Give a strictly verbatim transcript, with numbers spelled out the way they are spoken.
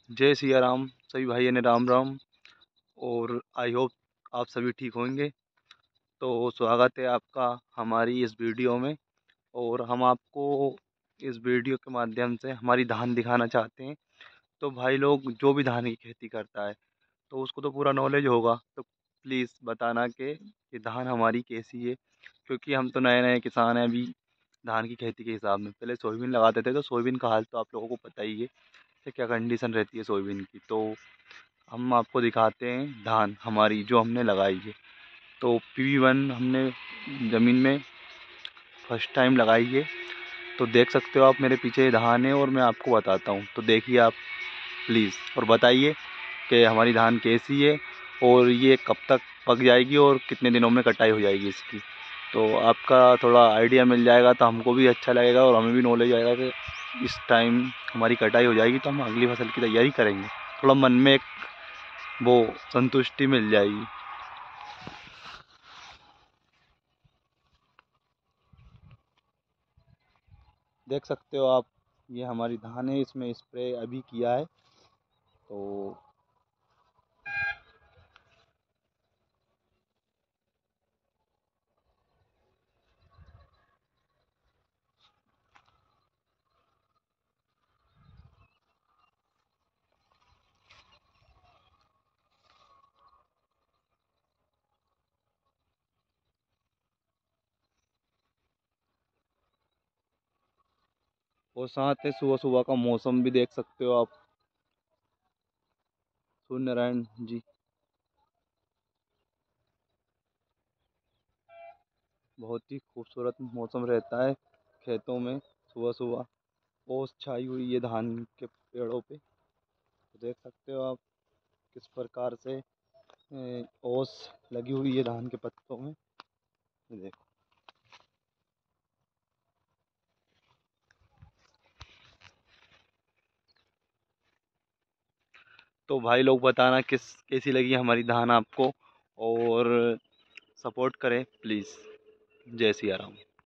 जय सिया राम। सभी भाइयों ने राम राम। और आई होप आप सभी ठीक होंगे। तो स्वागत है आपका हमारी इस वीडियो में। और हम आपको इस वीडियो के माध्यम से हमारी धान दिखाना चाहते हैं। तो भाई लोग जो भी धान की खेती करता है तो उसको तो पूरा नॉलेज होगा, तो प्लीज़ बताना कि ये धान हमारी कैसी है, क्योंकि हम तो नए नए किसान हैं अभी धान की खेती के हिसाब में। पहले सोयाबीन लगाते थे, तो सोयाबीन का हाल तो आप लोगों को पता ही है कि क्या कंडीशन रहती है सोयाबीन की। तो हम आपको दिखाते हैं धान हमारी जो हमने लगाई है। तो पी वी वन हमने ज़मीन में फर्स्ट टाइम लगाई है। तो देख सकते हो आप, मेरे पीछे धान है और मैं आपको बताता हूँ, तो देखिए आप प्लीज़ और बताइए कि हमारी धान कैसी है और ये कब तक पक जाएगी और कितने दिनों में कटाई हो जाएगी इसकी। तो आपका थोड़ा आइडिया मिल जाएगा तो हमको भी अच्छा लगेगा और हमें भी नॉलेज आएगा कि इस टाइम हमारी कटाई हो जाएगी तो हम अगली फसल की तैयारी करेंगे। थोड़ा मन में एक वो संतुष्टि मिल जाएगी। देख सकते हो आप, ये हमारी धान है, इसमें स्प्रे अभी किया है। तो और साथ में सुबह सुबह का मौसम भी देख सकते हो आप। सूर्य नारायण जी, बहुत ही खूबसूरत मौसम रहता है खेतों में सुबह सुबह। ओस छाई हुई है धान के पेड़ों पे, तो देख सकते हो आप किस प्रकार से ए, ओस लगी हुई है धान के पत्तों में। ये देखो। तो भाई लोग बताना किस कैसी लगी हमारी धान आपको, और सपोर्ट करें प्लीज़। जय सिया राम।